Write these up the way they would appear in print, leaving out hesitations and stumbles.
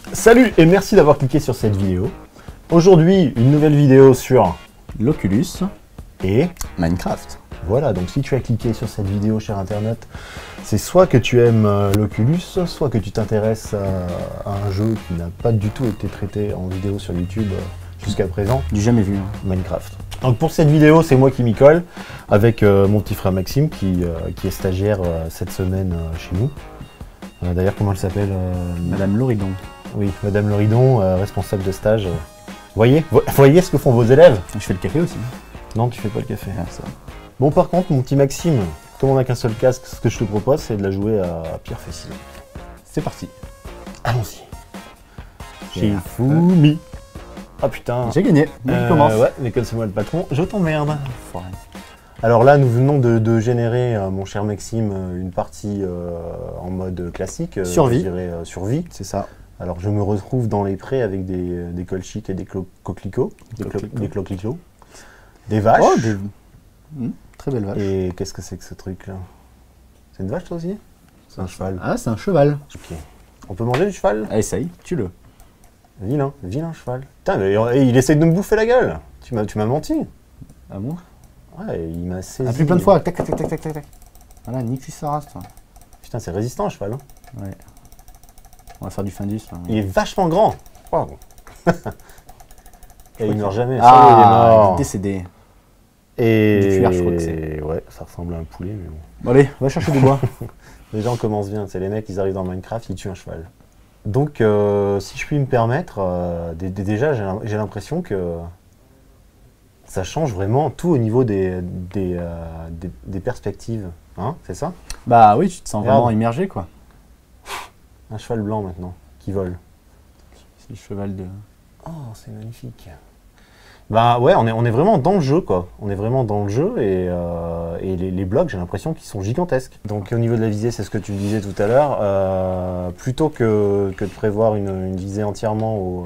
Salut et merci d'avoir cliqué sur cette vidéo. Aujourd'hui, une nouvelle vidéo sur l'Oculus et Minecraft. Voilà, donc si tu as cliqué sur cette vidéo, cher Internet, c'est soit que tu aimes l'Oculus, soit que tu t'intéresses à un jeu qui n'a pas du tout été traité en vidéo sur YouTube jusqu'à présent. Du jamais vu. Minecraft. Donc pour cette vidéo, c'est moi qui m'y colle, avec mon petit frère Maxime, qui est stagiaire cette semaine chez nous. D'ailleurs, comment elle s'appelle Madame Loridon. Oui, Madame Loridon, responsable de stage. Voyez ce que font vos élèves? Je fais le café aussi. Non, tu fais pas le café. Ah, ça. Bon, par contre, mon petit Maxime, comme on n'a qu'un seul casque, ce que je te propose, c'est de la jouer à pierre feuille ciseaux. C'est parti. Allons-y. J'ai Shifumi. Ah putain. J'ai gagné. Il commence. Ouais, mais comme c'est moi le patron, je t'emmerde. Alors là, nous venons de générer, mon cher Maxime, une partie en mode classique. Survie. Je dirais survie. C'est ça. Alors je me retrouve dans les prés avec des colchites et des coquelicots. Des coquelicots. Des vaches. Oh, très belle vache. Et qu'est-ce que c'est que ce truc-là? C'est une vache, toi aussi? C'est un cheval. Ah, c'est un cheval. Ok. On peut manger du cheval? Ah, essaye, tue-le. Vilain, vilain cheval. Putain, mais il essaie de me bouffer la gueule. Tu m'as menti. Ah bon? Ouais, il m'a saisi. Appuie plein de fois. Tac, tac, tac, tac, tac, tac. Voilà, nique sa race, toi. Putain, c'est résistant, un cheval. Hein. Ouais. On va faire du Findus, là. Il est vachement grand. Wow. Et il meurt jamais. Ah, Ça, il est mort. il est décédé. Et Du cuir, je crois que c'est. Ouais, ça ressemble à un poulet, mais bon. Bon, allez, va chercher du bois. Les gens commencent bien. C'est les mecs, ils arrivent dans Minecraft, ils tuent un cheval. Donc, si je puis me permettre, déjà, j'ai l'impression que ça change vraiment tout au niveau des perspectives. Hein, c'est ça? Bah oui, tu te sens Regarde. vraiment immergé, quoi. Un cheval blanc maintenant, qui vole. C'est le cheval de... Oh, c'est magnifique. Bah ouais, on est vraiment dans le jeu, quoi. On est vraiment dans le jeu et les blocs, j'ai l'impression qu'ils sont gigantesques. Donc au niveau de la visée, c'est ce que tu disais tout à l'heure. Plutôt que de prévoir une visée entièrement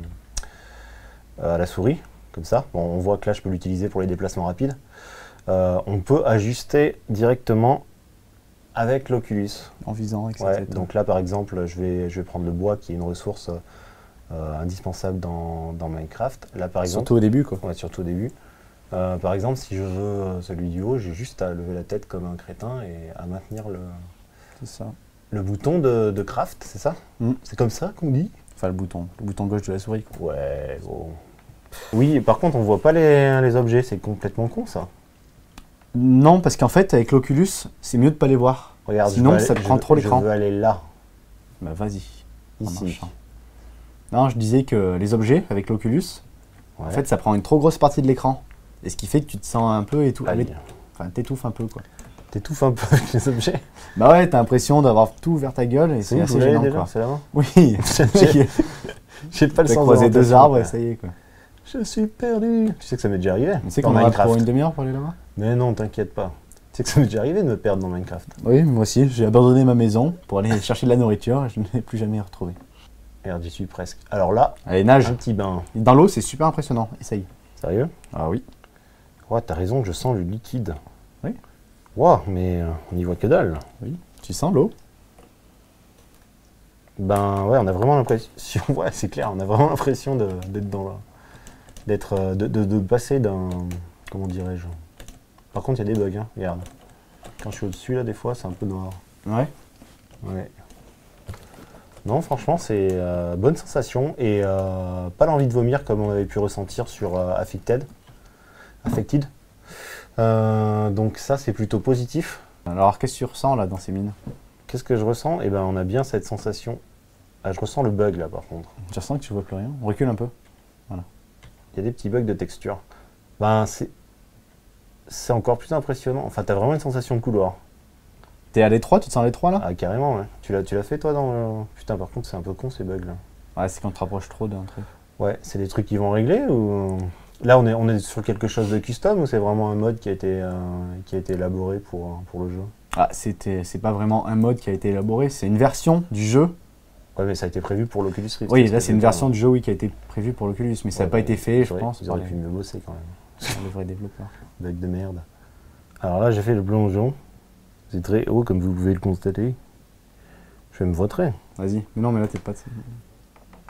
à la souris, comme ça, bon, on voit que là, je peux l'utiliser pour les déplacements rapides. On peut ajuster directement avec l'Oculus. En visant, etc. Ouais, donc là, par exemple, je vais prendre le bois, qui est une ressource indispensable dans Minecraft. Là, par exemple, Surtout au début, quoi. ouais, surtout au début. Par exemple, si je veux celui du haut, j'ai juste à lever la tête comme un crétin et à maintenir C'est ça. le bouton de craft, c'est ça? C'est comme ça qu'on dit? Enfin, le bouton gauche de la souris, quoi. Ouais, gros. Oui, par contre, on voit pas les objets, c'est complètement con, ça. Non, parce qu'en fait, avec l'Oculus, c'est mieux de pas les voir. Regarde, sinon, ça te prend trop l'écran. Je veux aller là, Bah vas-y. ici. Non, je disais que les objets, avec l'Oculus, Ouais. en fait, ça prend une trop grosse partie de l'écran. Et ce qui fait que tu te sens un peu Allez. Enfin, t'étouffes un peu, quoi. T'étouffes un peu avec les objets. Bah ouais, t'as l'impression d'avoir tout vers ta gueule et c'est assez gênant, quoi. C'est la main. Oui. J'ai pas le T'as sens croisé deux d'orientation, arbres quoi. et ça y est, quoi. Je suis perdu. Tu sais que ça m'est déjà arrivé. Tu sais dans qu'on en a Minecraft. pour une demi-heure pour aller là-bas? Mais non, t'inquiète pas. Tu sais que ça m'est déjà arrivé de me perdre dans Minecraft. Oui, moi aussi. J'ai abandonné ma maison pour aller chercher de la nourriture et je ne l'ai plus jamais retrouvée. Merde, j'y suis presque. Alors là, Allez, nage. un petit bain. Dans l'eau, c'est super impressionnant. Essaye. Sérieux? Ah oui. Ouais, t'as raison, je sens le liquide. Oui. Wow, mais on y voit que dalle. Oui. Tu sens l'eau? Ben ouais, on a vraiment l'impression. Ouais, c'est clair, on a vraiment l'impression d'être dans là. De passer d'un. Comment dirais-je? Par contre, il y a des bugs, hein. Regarde. Quand je suis au-dessus, là, des fois, c'est un peu noir. Ouais. Ouais. Non, franchement, c'est bonne sensation et pas l'envie de vomir comme on avait pu ressentir sur Affected. Donc ça, c'est plutôt positif. Alors, qu'est-ce que tu ressens là dans ces mines? Qu'est-ce que je ressens? Eh ben, on a bien cette sensation. Ah, je ressens le bug là, par contre. Tu ressens que tu vois plus rien? On recule un peu. Il y a des petits bugs de texture. Ben, c'est encore plus impressionnant. Enfin, t'as vraiment une sensation de couloir. T'es à l'étroit? Tu te sens à l'étroit là? Ah, carrément, ouais. Tu l'as fait toi dans le. Putain, par contre, c'est un peu con ces bugs là. Ouais, c'est quand tu te rapproches trop d'un truc. Ouais, c'est des trucs qui vont régler ou. Là, on est sur quelque chose de custom ou c'est vraiment un mode qui a été élaboré pour le jeu? Ah, c'est pas vraiment un mode qui a été élaboré, c'est une version du jeu. Ouais, mais ça a été prévu pour l'Oculus Rift. Oui, là c'est une version du jeu oui, qui a été prévue pour l'Oculus, mais ça n'a pas été fait, je pense, Ils par auraient pu mieux bosser quand même. les vrais développeurs. Bug de merde. Alors là, j'ai fait le plongeon. C'est très haut, comme vous pouvez le constater. Je vais me vautrer. Vas-y, mais non, mais là t'es pas...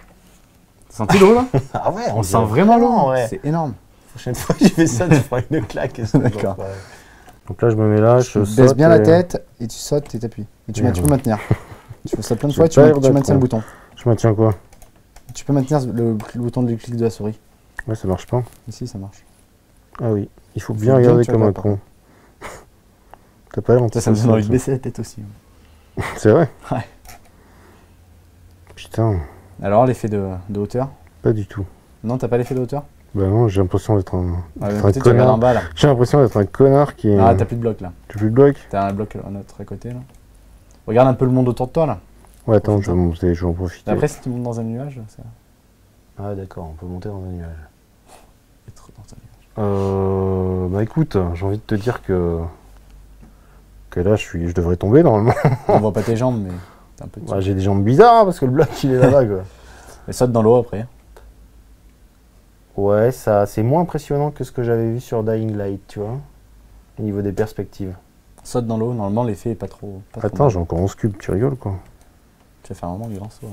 senti l'eau là? Ah ouais, On sent vraiment l'eau, ouais. C'est énorme. La prochaine fois que je fais ça, tu feras une claque. D'accord. Donc là, je me mets là, je Tu saute. baisses bien la et- tête et tu sautes et t'appuies. Et tu peux maintenir. Tu fais ça plein de J'ai fois, peur tu d'être maintiens le con. bouton. Je maintiens quoi? Tu peux maintenir le bouton de clic de la souris. Ouais, ça marche pas. Ici, ça marche. Ah oui, il faut Faut bien bien regarder que tu comme un regardes, con. T'as pas l'air Ça me donne envie de baisser la tête aussi. C'est vrai? Ouais. Putain, Alors, l'effet de hauteur? pas du tout. Non, t'as pas l'effet de hauteur? Bah non, j'ai l'impression d'être un, Ah, d'être un peut-être tu regardes en connard. bas là. J'ai l'impression d'être un connard qui est... Ah, t'as plus de bloc là. T'as plus de bloc? T'as un bloc à notre côté là. Regarde un peu le monde autour de toi là. Ouais, attends, je vais monter, je vais en profiter. Après, si tu montes dans un nuage, ça va Ah d'accord, on peut monter dans un nuage. être dans un nuage. Bah écoute, j'ai envie de te dire que là, je devrais tomber normalement. On voit pas tes jambes, mais t'es un peu dessus. Bah, j'ai des jambes bizarres hein, parce que le bloc il est là-bas quoi. Mais saute dans l'eau après. Ouais, ça, c'est moins impressionnant que ce que j'avais vu sur Dying Light, tu vois, au niveau des perspectives. Saute dans l'eau, normalement l'effet est pas trop. Attends, j'ai encore 11 cubes, tu rigoles quoi. Tu vas faire vraiment du grand saut là.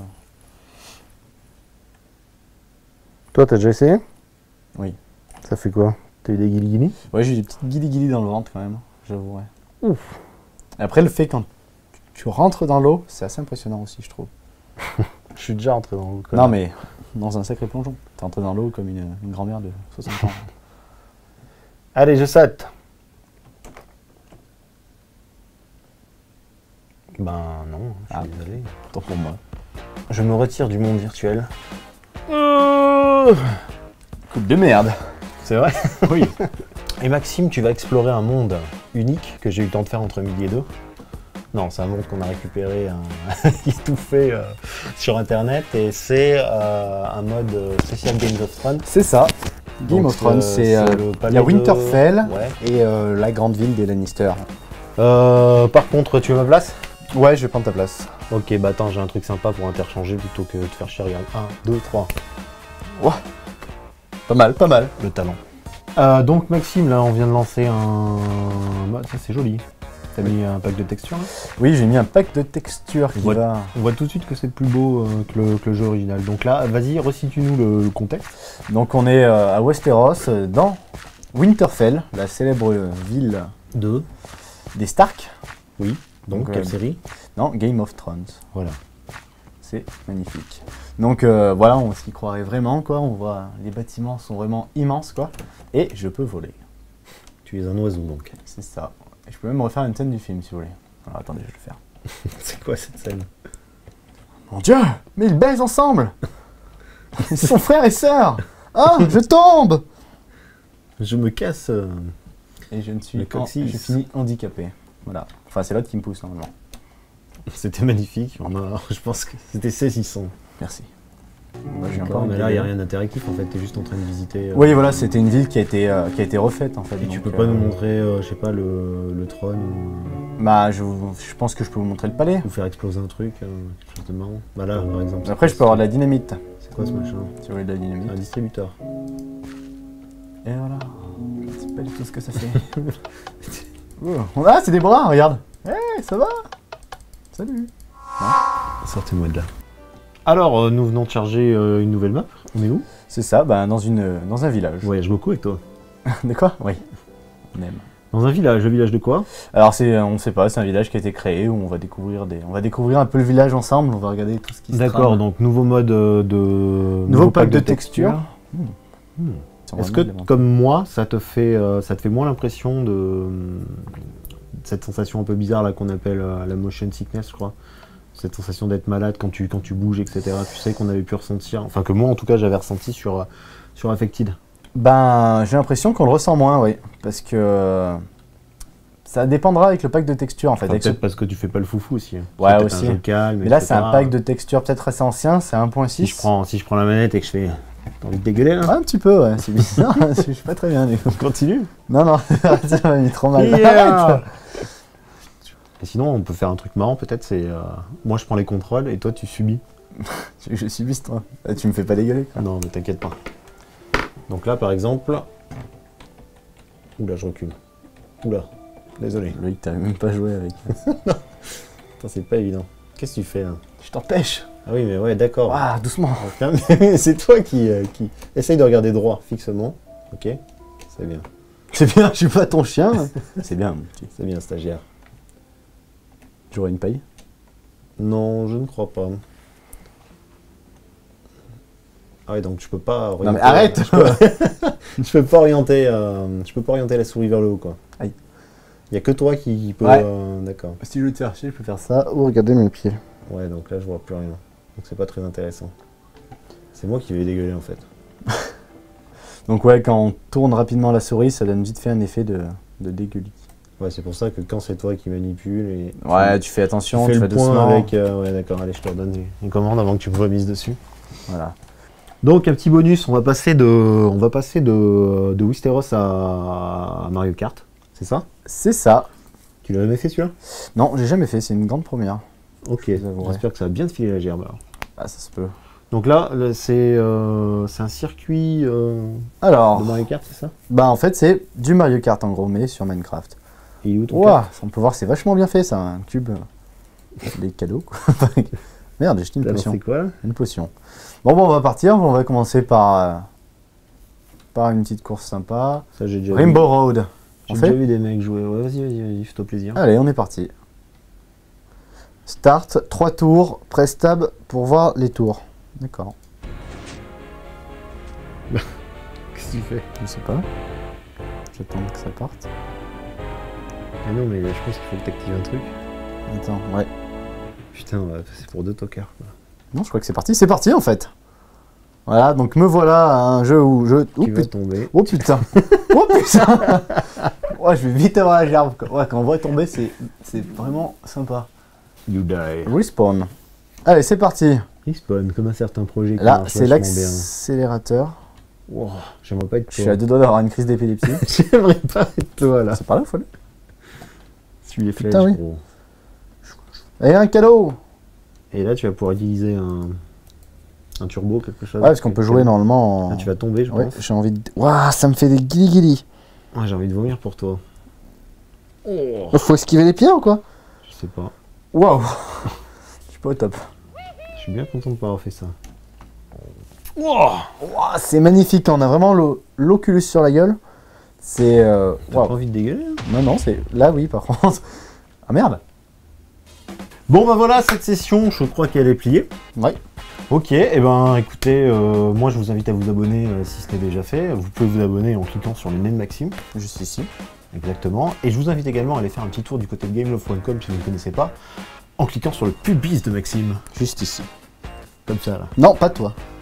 Toi, t'as déjà essayé? Oui. Ça fait quoi? T'as eu des guili-guili? Ouais, j'ai des petites guili-guili dans le ventre quand même, j'avoue, ouais. Ouf. Et après, le fait quand tu rentres dans l'eau, c'est assez impressionnant aussi, je trouve. Je suis déjà rentré dans l'eau. Non, mais dans un sacré plongeon. T'es rentré dans l'eau comme une grand-mère de 60 ans. Allez, je saute. Ben non, je suis désolé. Tant pour moi. Je me retire du monde virtuel. Coupe de merde. C'est vrai? Oui. Et Maxime, tu vas explorer un monde unique que j'ai eu le temps de faire entre midi et deux. Non, c'est un monde qu'on a récupéré, qui est tout fait sur internet et c'est un mode spécial Game of Thrones. C'est ça. Game Donc, of Thrones, c'est le il palais y a de- Winterfell Ouais. et la grande ville des Lannister. Par contre, tu veux ma place? Ouais, je vais prendre ta place. Ok, bah attends, j'ai un truc sympa pour interchanger plutôt que de faire chier. Regarde, 1, 2, 3. Pas mal, pas mal. Le talent. Donc Maxime, là, on vient de lancer un... Bah, ça c'est joli. T'as mis un pack de textures là? Oui, j'ai mis un pack de textures qui Ouais. va... On voit tout de suite que c'est plus beau que le jeu original. Donc là, vas-y, resitue-nous le contexte. Donc on est à Westeros, dans Winterfell, la célèbre ville Deux. des Stark. Oui. Donc, Donc, quelle série? Non, Game of Thrones. Voilà. C'est magnifique. Donc voilà, on s'y croirait vraiment, quoi. On voit, les bâtiments sont vraiment immenses, quoi. Et je peux voler. Tu es un oiseau donc. C'est ça. Et je peux même refaire une scène du film, si vous voulez. Alors attendez, je vais le faire. C'est quoi cette scène? Mon Dieu, mais ils baisent ensemble. Ils sont frères et sœurs. Ah, je tombe. Je me casse. Et je ne suis Le coccyx. je finis handicapé. Voilà. Enfin, c'est l'autre qui me pousse, normalement. C'était magnifique. Je pense que c'était saisissant. Merci. Moi, j'ai D'accord, encore mais une là, il n'y a idée. rien d'interactif en fait. T'es juste en train de visiter. Oui, voilà, c'était une ville qui a été refaite, en fait. Et tu donc, peux pas nous montrer, je sais pas, le trône Bah, je pense que je peux vous montrer le palais. ou faire exploser un truc, quelque chose de marrant. Bah là, par exemple. Après, je peux avoir de la dynamite. C'est quoi ce machin? Si vous voulez de la dynamite. Un distributeur. Et voilà. C'est pas du tout ce que ça fait. Ah, c'est des bras, regarde. Eh, ça va? Salut. Sortez-moi de là. Alors, nous venons de charger une nouvelle map. On est où? C'est ça, bah, dans un village. Je voyage beaucoup avec toi. De quoi? Oui. On aime. Dans un village. Le village de quoi? Alors, on ne sait pas, c'est un village qui a été créé où on va découvrir un peu le village ensemble. On va regarder tout ce qui se D'accord, trame. donc nouveau mode de... Nouveau pack de texture. Est-ce que, comme moi, ça te fait moins l'impression de cette sensation un peu bizarre là qu'on appelle la motion sickness, je crois? Cette sensation d'être malade quand tu bouges, etc. Tu sais qu'on avait pu ressentir, enfin que moi en tout cas j'avais ressenti sur Affected. Ben, j'ai l'impression qu'on le ressent moins, oui. Parce que ça dépendra avec le pack de texture, en fait. Enfin, Avec peut-être parce que tu fais pas le foufou aussi. Ouais, C'est peut-être aussi. un jeu calme, Mais là, c'est etc. un pack de texture peut-être assez ancien, c'est 1.6. Si je prends la manette et que je fais... T'as envie de dégueuler là? Un petit peu, ouais, c'est bizarre. Je suis pas très bien, du coup. On continue. Non, non, ça m'a mis trop mal. Yeah. Arrête. Et sinon on peut faire un truc marrant peut-être, c'est... moi je prends les contrôles et toi tu subis. Je subis, toi. Tu me fais pas dégueuler, quoi. Non mais t'inquiète pas. Donc là par exemple... Oula je recule. Oula, désolé. Loïc, t'avais même pas joué avec. Putain, c'est pas évident. Qu'est-ce que tu fais là? Je t'empêche. Ah oui, mais ouais, d'accord. Ah, doucement. C'est toi qui essaye de regarder droit, fixement. Ok, c'est bien. C'est bien, je suis pas ton chien. C'est bien, mon petit. C'est bien, stagiaire. J'aurais une paille. Non, je ne crois pas. Ah oui, donc je peux pas orienter... Non mais arrête. Je peux pas orienter, la souris vers le haut, quoi. Aïe. Il y a que toi qui peut... Ouais. D'accord. Si je veux te faire chier, je peux faire ça ou regarder mes pieds. Ouais, donc là, je vois plus rien. Donc c'est pas très intéressant. C'est moi qui vais dégueuler, en fait. Donc ouais, quand on tourne rapidement la souris, ça donne vite fait un effet de dégueulis. Ouais, c'est pour ça que quand c'est toi qui manipule et... Ouais, tu fais attention, tu tu fais fais le point doucement. avec... ouais, d'accord, allez, je te redonne une commande avant que tu me vomisse dessus. Voilà. Donc, un petit bonus, on va passer de Westeros à Mario Kart, c'est ça? C'est ça. Tu l'as jamais fait, celui-là? Non, j'ai jamais fait, c'est une grande première. Ok, avouerai. j'espère que ça va bien te filer la gerbe, alors. Ah, ça se peut. Donc là, c'est un circuit de Alors, Mario Kart, c'est ça? bah en fait, c'est du Mario Kart en gros, mais sur Minecraft. Et il est où ton Ouah, kart? on peut voir, c'est vachement bien fait ça, un cube. Les cadeaux, quoi. Merde, j'ai jeté une Alors, potion. c'est quoi, là? Une potion. Bon, on va partir. On va commencer par une petite course sympa. Ça, j'ai déjà Rainbow Road. J'ai On déjà fait vu des mecs jouer. Ouais, vas-y, fais-toi plaisir. Allez, on est parti. Start, 3 tours. Press tab pour voir les tours. D'accord. Qu'est-ce que tu fais? Je sais pas. J'attends que ça parte. Ah non, mais je pense qu'il faut que tu actives un truc. Attends, ouais. Putain, on va passer pour deux tocards, quoi. Non, je crois que c'est parti. C'est parti en fait. Voilà, donc me voilà à un jeu où je... Oh Tu vas putain. tomber. Oh putain. Oh putain. Ouais, je vais vite avoir la gerbe. Ouais, quand on voit tomber, c'est vraiment sympa. You die. Respawn. Allez, c'est parti. Respawn, comme un certain projet qui Là, marche c'est vachement bien. l'accélérateur. Wow, j'aimerais pas être Je suis toi. à 2 doigts d'avoir une crise d'épilepsie. J'aimerais pas être toi, là. C'est pas là, faut aller. Suis les flèches, Putain, oui. gros. Et un cadeau. Et là, tu vas pouvoir utiliser un turbo, quelque chose. Ouais, parce qu'on peut jouer normalement en... Ah, tu vas tomber, je Ouais, pense. j'ai envie de... Waouh, ça me fait des guili-guili. Ah, j'ai envie de vomir pour toi. Oh. Faut esquiver les pierres ou quoi? Je sais pas. Waouh. Je suis pas au top. Je suis bien content de pas avoir fait ça. Waouh, c'est magnifique, on a vraiment l'oculus sur la gueule. C'est... T'as waouh. pas envie de dégueuler, hein? Non, non, c'est... Là, oui, par contre. Ah merde. Bon, bah voilà, cette session, je crois qu'elle est pliée. Ouais. Ok, et ben écoutez, moi je vous invite à vous abonner si ce n'est déjà fait. Vous pouvez vous abonner en cliquant sur le nez de Maxime. Juste ici. Exactement. Et je vous invite également à aller faire un petit tour du côté de gameloft.com si vous ne connaissez pas, en cliquant sur le pubis de Maxime. Juste ici. Comme ça là. Non, pas toi.